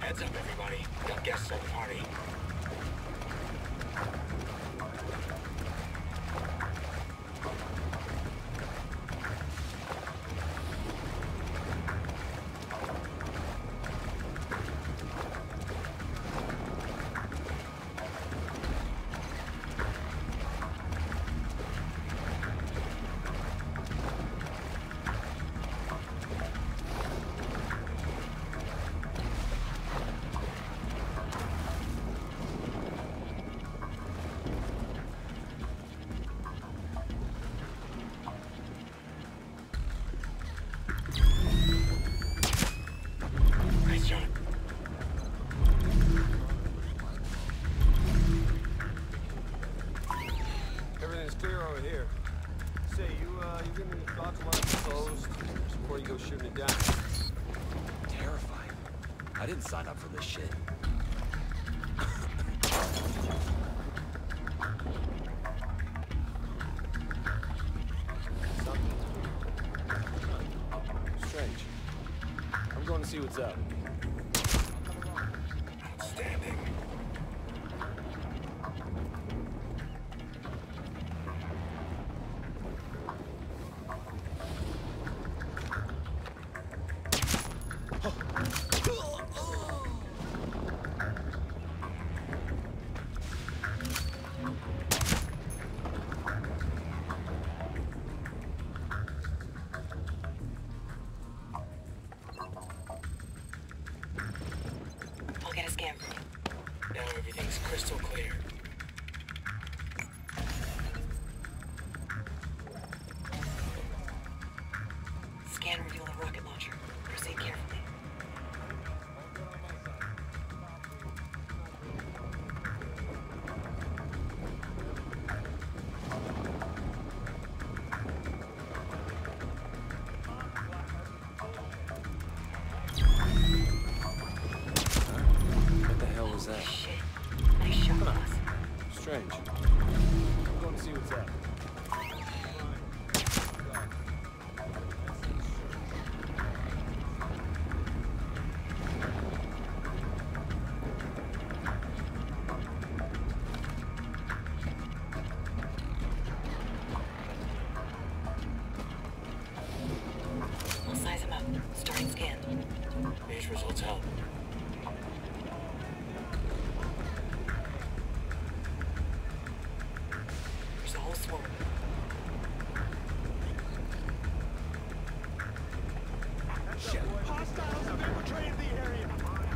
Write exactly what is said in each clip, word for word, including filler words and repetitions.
Heads up, everybody. Got guests at the party. Clear over here. Say, you, uh, you give me the thoughts while it's closed before you go shooting it down. Terrifying. I didn't sign up for this shit. Something strange. I'm going to see what's up. Outstanding. I'll get a scan from you. Now everything's crystal clear. Scan revealed a rocket launcher. Proceed carefully. What the hell was that? Shit. Nice shot, boss. Strange. I'm going to see what's up. I'll size him up. Starting scan. These results help. There's a whole swarm. Shit. Hostiles have infiltrated the area.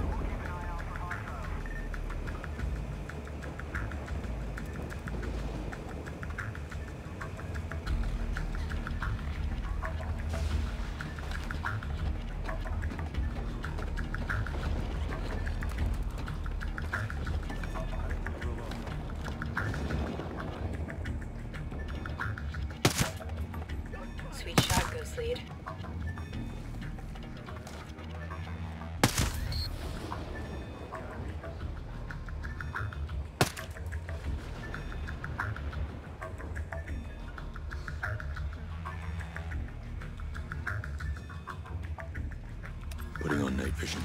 Sweet shot, Ghost Lead. Putting on night vision.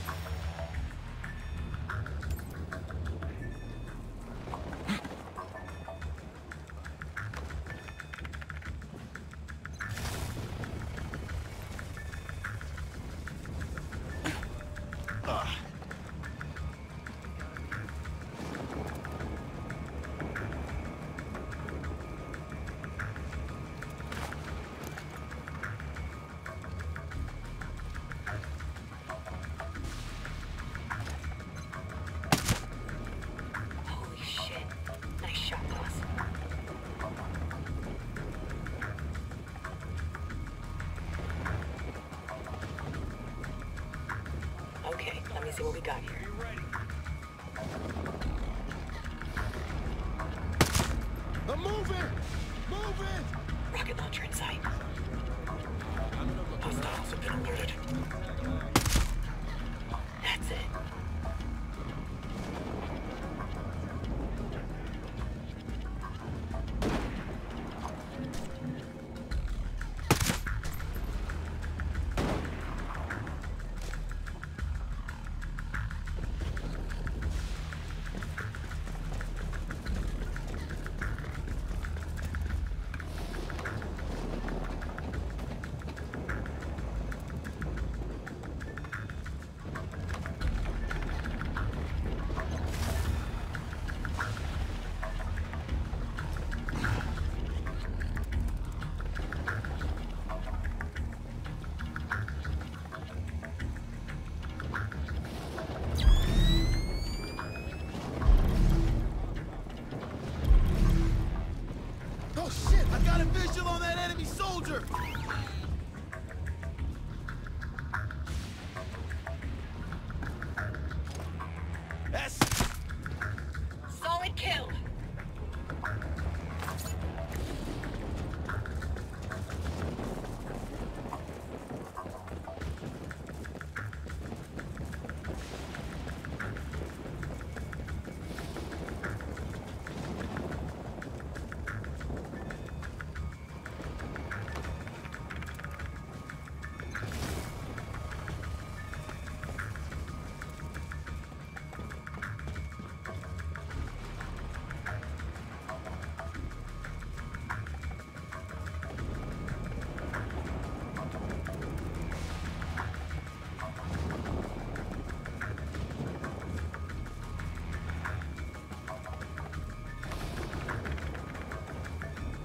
Holy shit. Nice shot, boss. Okay, let me see what we got here. I'm moving! Moving! Rocket launcher in sight. Hostiles have been alerted. That's it.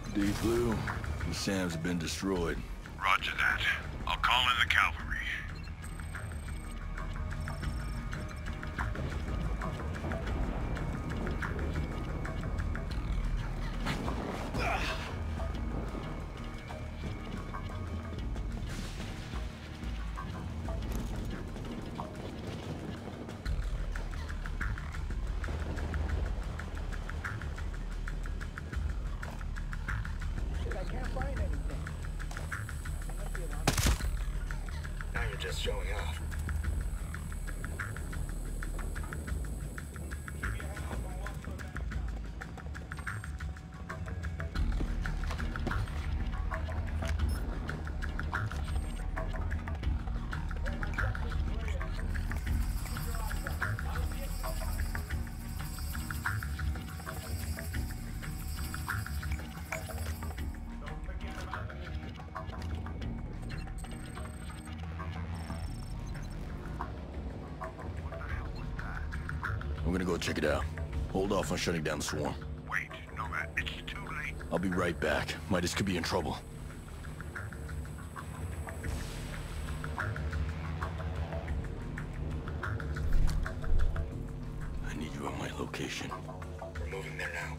Deep Blue, the Sam's have been destroyed. Roger that. I'll call in the cavalry. Now you're just showing off. I'm gonna go check it out. Hold off on shutting down the swarm. Wait, Nomad, it's too late. I'll be right back. Midas could be in trouble. I need you at my location. We're moving there now.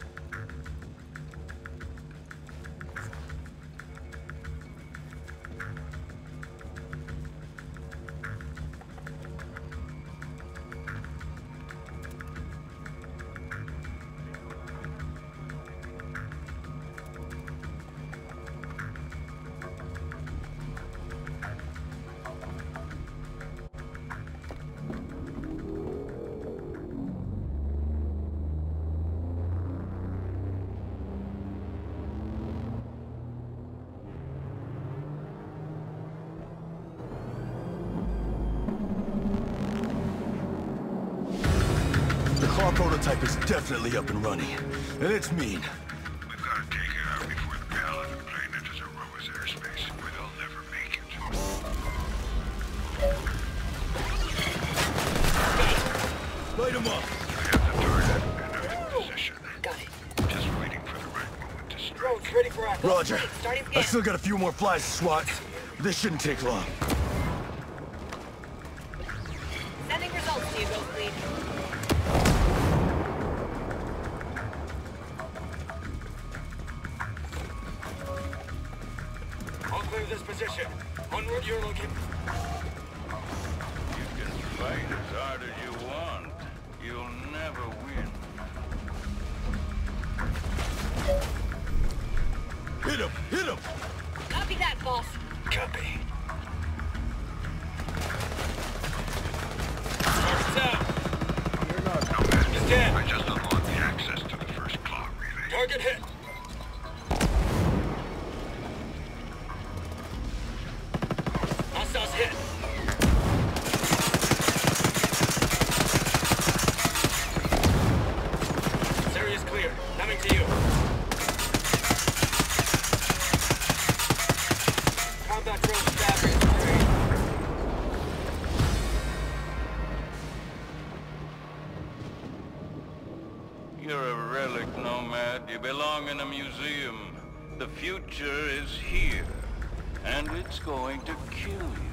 The car prototype is definitely up and running. And it's mean. We've got to take it out before the Paladin plane enters Aurora's airspace, where they'll never make it. Light him up! I have the target, and I'm in position. Got it. Just waiting for the right moment to strike. Drones ready for action. Roger. Starting I scan. still got a few more flies to swat. This shouldn't take long. Sending results to you, Ghost Lead. I'll clear this position. Onward, your location. You can fight as hard as you want. You'll never win. Hit him! Hit him! Copy that, boss. Copy. Target's out. You're not. Nomad, He's dead. I just unlocked the access to the first clock relay. Target hit. Hostiles hit. This area's clear. Coming to you. Combat drone battery is free. You're a relic, Nomad. You belong in a museum. The future is here, and it's going to kill you.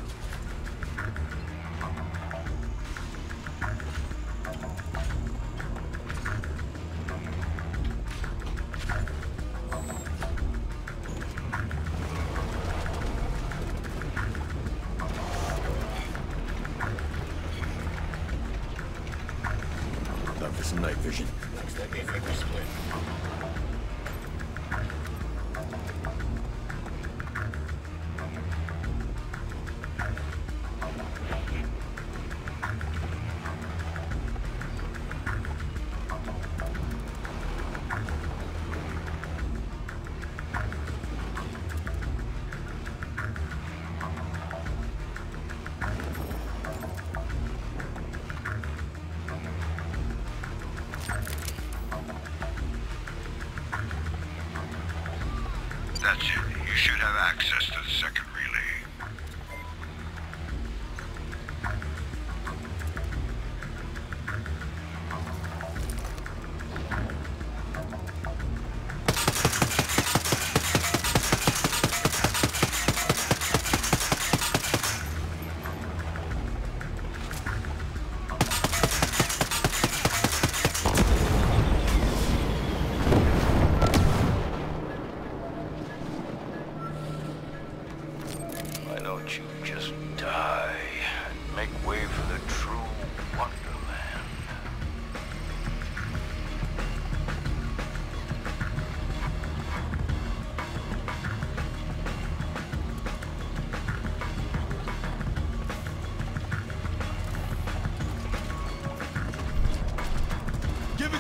Time for some night vision. Looks like a vapor split. That's it. You should have access to the second relay.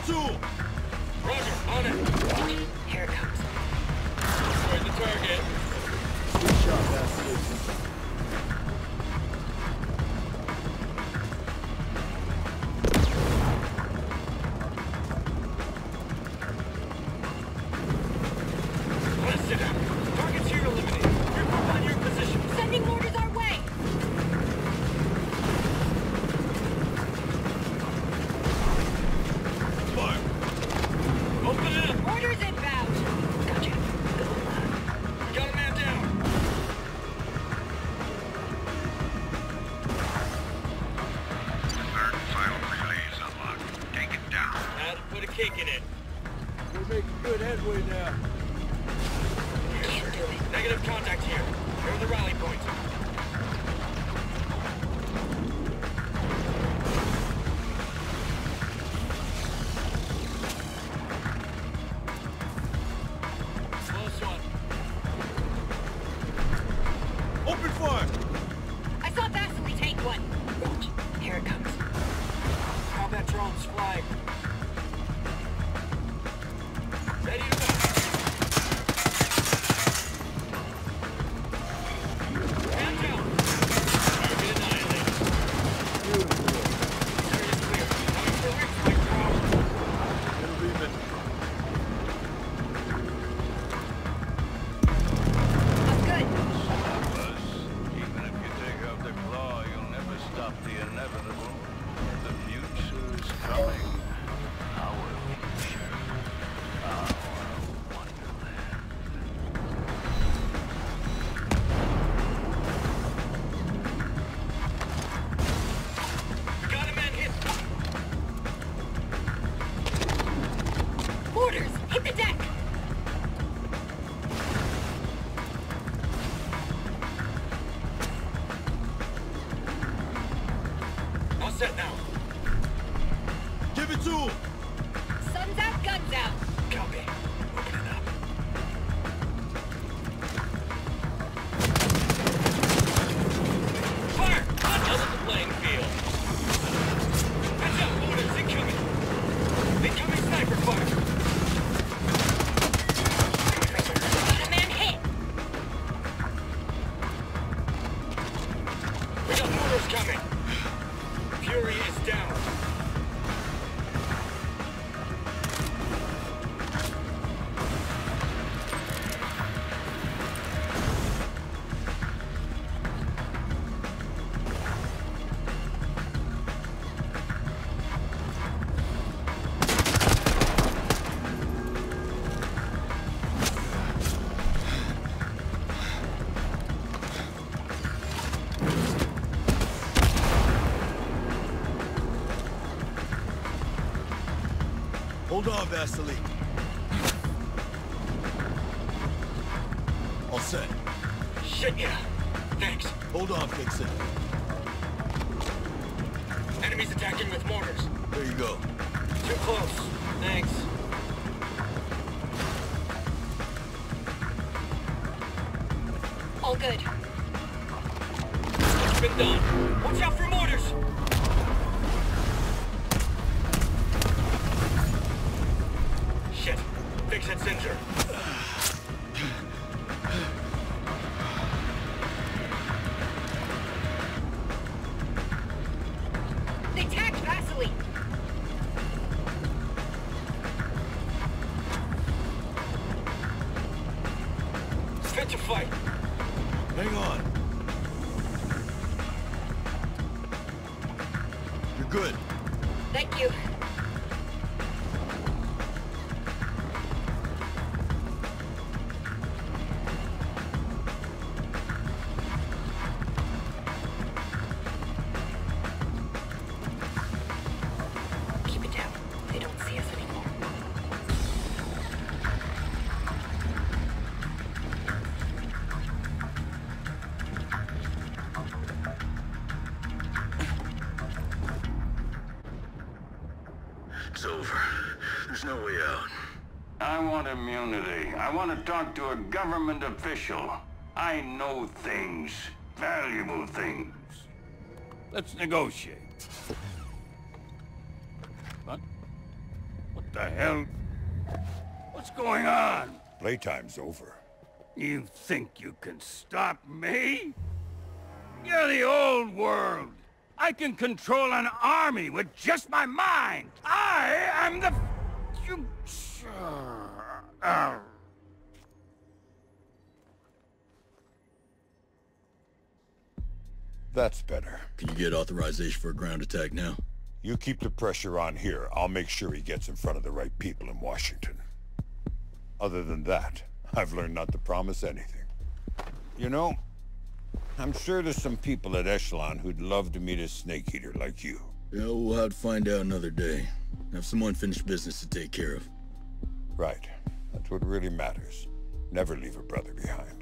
tool! Roger, on it. Here it comes. Destroyed the target. Good shot, Vasily. Let's sit down. Targets here eliminated. Report on your position. Sending mortars our way! Fire! Open it up. Mortars inbound! Gotcha. Good one, lad. Got a man down. Third and final relay is unlocked. Take it down. Had to put a cake in it. We're making good headway now. Can't do it. Negative contact here. Near the rally point. Close one. Open fire! I saw Vasily take one. Watch. Here it comes. Combat drones flying. Ready to go. Man down. Target annihilated. Area clear. Coming for X-ray tower. It'll be the I'm good. Buzz, even if you take out the claw, you'll never stop the inevitable. The future is coming. Our future. Our wonderland. We got a man hit. Mortars! Hit the deck! All set now. Give it to him! Sun's out, guns out! Copy. Open it up. Fire! Level the playing field. Heads up, mortars incoming. Incoming sniper fire. Got a man hit! We got mortars coming. Fury is down. Hold on, Vasily. All set. Shit, yeah. Thanks. Hold on, fix it. Enemies attacking with mortars. There you go. Too close. Thanks. All good. It's been done. Watch out for mortars. Shit. Fix it, Singer. They tagged Vasily! Fit to fight. Hang on. You're good. Thank you. Keep it down. They don't see us anymore. It's over. There's no way out. I want immunity. I want to talk to a government official. I know things. Valuable things. Let's negotiate. What? What the hell? What's going on? Playtime's over. You think you can stop me? You're the old world. I can control an army with just my mind. I am the future. Uh. That's better. Can you get authorization for a ground attack now? You keep the pressure on here. I'll make sure he gets in front of the right people in Washington. Other than that, I've learned not to promise anything. You know, I'm sure there's some people at Echelon who'd love to meet a snake eater like you. Yeah, we'll have to find out another day. Have some unfinished business to take care of. Right. That's what really matters. Never leave a brother behind.